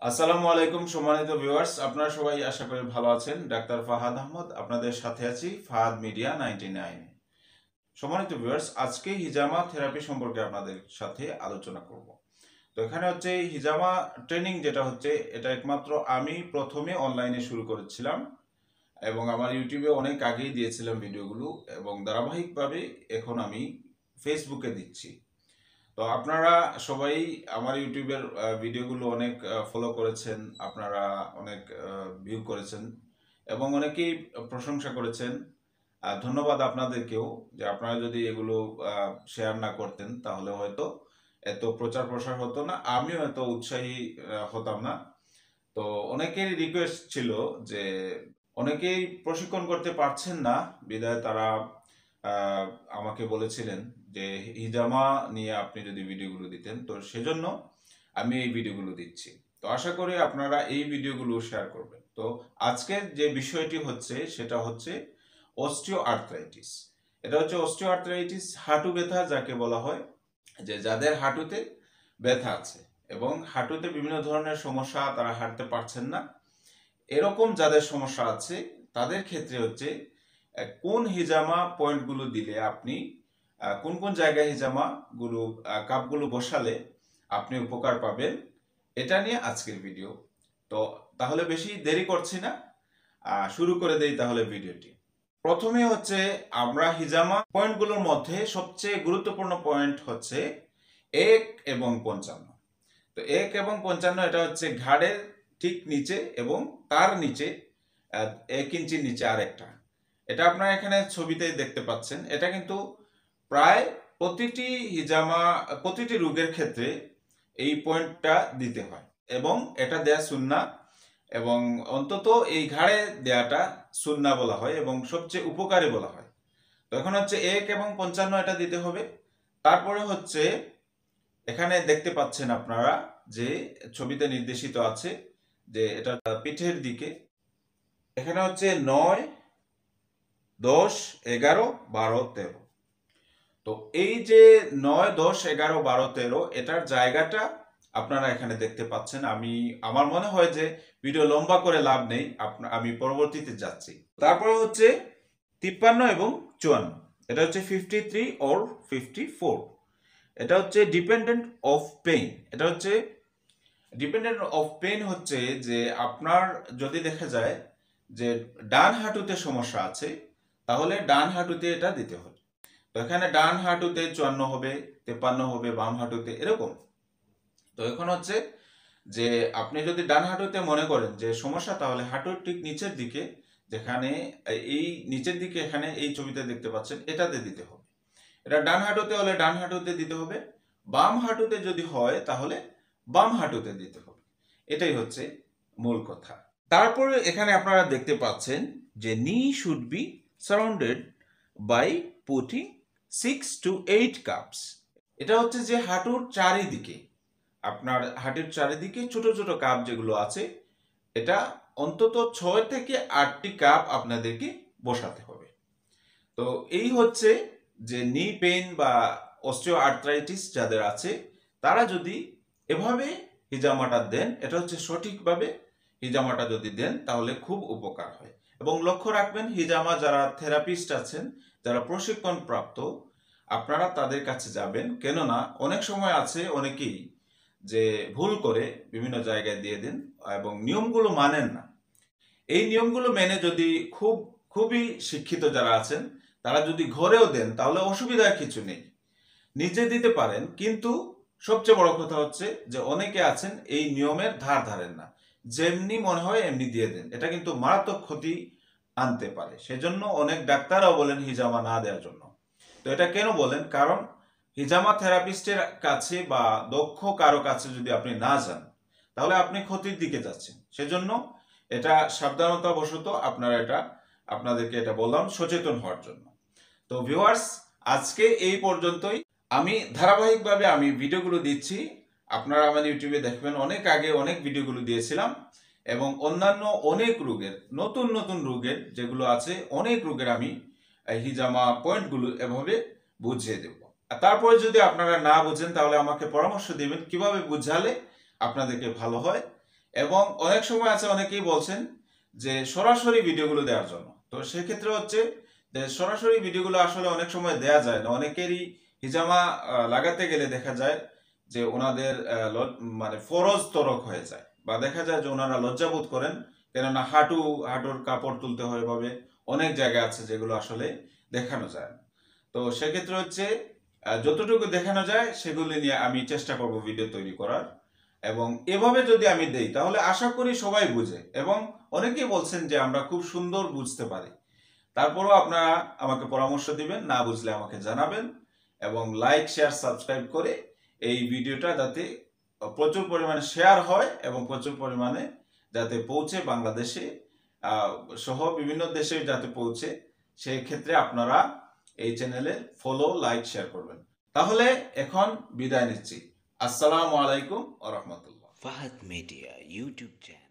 আসসালামু আলাইকুম সম্মানিত ভিউয়ার্স, আপনারা সবাই আশা করি ভালো আছেন। ডাক্তার ফাহাদ আহমদ আপনাদের সাথে আছি ফাহাদ মিডিয়া 99। সম্মানিত ভিউয়ার্স, আজকে হিজামা থেরাপি সম্পর্কে আপনাদের সাথে আলোচনা করব। তো এখানে হচ্ছে হিজামা ট্রেনিং যেটা হচ্ছে, এটা একমাত্র আমি প্রথমে অনলাইনে শুরু করেছিলাম এবং আমার ইউটিউবে অনেক আগেই দিয়েছিলাম ভিডিওগুলো, এবং ধারাবাহিকভাবে এখন আমি ফেসবুকে দিচ্ছি। তো আপনারা সবাই আমার ইউটিউবের ভিডিওগুলো অনেক ফলো করেছেন, আপনারা অনেক ভিউ করেছেন এবং অনেকেই প্রশংসা করেছেন। ধন্যবাদ আপনাদেরকেও, যে আপনারা যদি এগুলো শেয়ার না করতেন তাহলে হয়তো এত প্রচার প্রসার হতো না, আমিও এত উৎসাহী হতাম না। তো অনেকেরই রিকোয়েস্ট ছিল যে অনেকেই প্রশিক্ষণ করতে পারছেন না, বিধায় তারা আমাকে বলেছিলেন যে হিজামা নিয়ে আপনি যদি ভিডিওগুলো দিতেন, তো সেজন্য আমি এই ভিডিওগুলো দিচ্ছি। তো আশা করি আপনারা এই ভিডিওগুলো শেয়ার করবেন। তো আজকের যে বিষয়টি হচ্ছে সেটা হচ্ছে অস্টিও আর্থ্রাইটিস। এটা হচ্ছে অস্টিও আর্থ্রাইটিস, হাঁটু ব্যথা যাকে বলা হয়, যে যাদের হাঁটুতে ব্যথা আছে এবং হাঁটুতে বিভিন্ন ধরনের সমস্যা, তারা হাঁটতে পারছেন না, এরকম যাদের সমস্যা আছে তাদের ক্ষেত্রে হচ্ছে কোন হিজামা পয়েন্টগুলো দিলে আপনি কোন কোন জায়গায় হিজামা গুলো কাপগুলো বসালে আপনি উপকার পাবেন, এটা নিয়ে আজকের ভিডিও। তো তাহলে বেশি দেরি করছি না, শুরু করে দেই তাহলে ভিডিওটি। প্রথমে হচ্ছে আমরা হিজামা পয়েন্টগুলোর মধ্যে সবচেয়ে গুরুত্বপূর্ণ পয়েন্ট হচ্ছে 1 এবং 55। তো 1 এবং 55 এটা হচ্ছে ঘাড়ের ঠিক নিচে এবং তার নিচে 1 ইঞ্চির নিচে আরেকটা। এটা আপনারা এখানে ছবিতে দেখতে পাচ্ছেন। এটা কিন্তু প্রায় প্রতিটি হিজামা, প্রতিটি রোগের ক্ষেত্রে এই পয়েন্টটা দিতে হয় এবং এটা দেয়া সুন্নাহ, এবং অন্তত এই ঘাড়ে দেয়াটা সুন্নাহ বলা হয় এবং সবচেয়ে উপকারী বলা হয়। তো এখন হচ্ছে 1 এবং 55 এটা দিতে হবে। তারপরে হচ্ছে এখানে দেখতে পাচ্ছেন আপনারা যে ছবিতে নির্দেশিত আছে যে এটা পিঠের দিকে। এখানে হচ্ছে 9, 10, 11, 12, 13। তো এই যে 9, 10, 11, 12, 13 এটার জায়গাটা আপনারা এখানে দেখতে পাচ্ছেন। আমার মনে হয় যে ভিডিও লম্বা করে লাভ নেই, আমি পরবর্তীতে যাচ্ছি। তারপরে হচ্ছে 53 এবং 54, এটা হচ্ছে 53 or 54। এটা হচ্ছে ডিপেন্ডেন্ট অফ পেইন। এটা হচ্ছে ডিপেন্ডেন্ট অফ পেইন হচ্ছে যে আপনার যদি দেখা যায় যে ডান হাঁটুতে সমস্যা আছে, তাহলে ডান হাঁটুতে এটা দিতে হবে। তো এখানে ডান হাঁটুতে 54 হবে, 53 হবে, বাম হাঁটুতে এরকম। তো এখন হচ্ছে যে আপনি যদি ডান হাঁটুতে মনে করেন যে সমস্যা, তাহলে হাঁটুর ঠিক নিচের দিকে, যেখানে এই নিচের দিকে এখানে এই ছবিতে দেখতে পাচ্ছেন, এটাতে দিতে হবে। এটা ডান হাঁটুতে হলে ডান হাঁটুতে দিতে হবে, বাম হাঁটুতে যদি হয় তাহলে বাম হাঁটুতে দিতে হবে। এটাই হচ্ছে মূল কথা। তারপরে এখানে আপনারা দেখতে পাচ্ছেন যে knee should be surrounded by putting 6 to 8 cups. এটা হচ্ছে যে হাঁটুর চারিদিকে, আপনার হাঁটুর চারিদিকে ছোট ছোট কাপ যেগুলো আছে, এটা অন্তত 6 থেকে 8টি কাপ আপনাদেরকে বসাতে হবে। তো এই হচ্ছে যে নি পেইন বা অস্টিও আর্থ্রাইটিস যাদের আছে, তারা যদি এভাবে হিজামাটা দেন, এটা হচ্ছে সঠিকভাবে হিজামাটা যদি দেন তাহলে খুব উপকার হয়। এবং লক্ষ্য রাখবেন, হিজামা যারা থেরাপিস্ট আছেন, যারা প্রশিক্ষণ প্রাপ্ত, আপনারা তাদের কাছে যাবেন। কেননা অনেক সময় আছে অনেকেই যে ভুল করে বিভিন্ন জায়গায় দিয়ে দেন এবং নিয়মগুলো মানেন না। এই নিয়মগুলো মেনে যদি খুবই শিক্ষিত যারা আছেন, তারা যদি ঘরেও দেন তাহলে অসুবিধার কিছু নেই, নিজে দিতে পারেন। কিন্তু সবচেয়ে বড় কথা হচ্ছে যে অনেকে আছেন এই নিয়মের ধার ধারেন না, যেমনি মনে হয় এমনি দিয়ে দেন। এটা কিন্তু মারাত্মক ক্ষতি আনতে পারে। সেজন্য অনেক ডাক্তাররাও বলেন হিজামা না দেওয়ার জন্য। তো এটা কেন বলেন? কারণ হিজামা থেরাপিস্টের কাছে বা দক্ষ কারো কাছে যদি আপনি না যান, তাহলে আপনি ক্ষতির দিকে যাচ্ছেন। সেজন্য এটা সাবধানতাবশত আপনাদেরকে এটা বললাম সচেতন হওয়ার জন্য। তো ভিউয়ার্স, আজকে এই পর্যন্তই। আমি ধারাবাহিকভাবে ভিডিওগুলো দিচ্ছি। আপনারা আমার ইউটিউবে দেখবেন, অনেক আগে অনেক ভিডিওগুলো দিয়েছিলাম এবং অন্যান্য অনেক রোগের, নতুন নতুন রোগের যেগুলো আছে, অনেক রোগের আমি হিজামা পয়েন্টগুলো এভাবে বুঝিয়ে দেব। আর তারপরে যদি আপনারা না বুঝেন তাহলে আমাকে পরামর্শ দিবেন কিভাবে বুঝালে আপনাদেরকে ভালো হয়, এবং অনেক সময় আছে অনেকেই বলছেন যে সরাসরি ভিডিওগুলো দেওয়ার জন্য। তো সেক্ষেত্রে হচ্ছে যে সরাসরি ভিডিওগুলো আসলে অনেক সময় দেয়া যায় না। অনেকেরই হিজামা লাগাতে গেলে দেখা যায় যে ওনাদের মানে ফরজ তরক হয়ে যায়, বা দেখা যায় যে ওনারা লজ্জাবোধ করেন, কেননা হাঁটুর কাপড় তুলতে হয় এভাবে। অনেক জায়গা আছে যেগুলো আসলে দেখানো যায় না। তো সেক্ষেত্রে হচ্ছে যতটুকু দেখানো যায় সেগুলি নিয়ে আমি চেষ্টা করব ভিডিও তৈরি করার। এবং এভাবে যদি আমি দেই তাহলে আশা করি সবাই বুঝে, এবং অনেকেই বলছেন যে আমরা খুব সুন্দর বুঝতে পারি। তারপরও আপনারা আমাকে পরামর্শ দিবেন, না বুঝলে আমাকে জানাবেন, এবং লাইক শেয়ার সাবস্ক্রাইব করে এই ভিডিওটা যাতে প্রচুর পরিমাণে শেয়ার হয় এবং প্রচুর পরিমাণে যাতে পৌঁছে বাংলাদেশে সহ বিভিন্ন দেশে যাতে পৌঁছে, সেই ক্ষেত্রে আপনারা এই চ্যানেলে ফলো, লাইক, শেয়ার করবেন। তাহলে এখন বিদায় নিচ্ছি। আসসালামু আলাইকুম ওয়া রাহমাতুল্লাহ। Fahad media YouTube channel.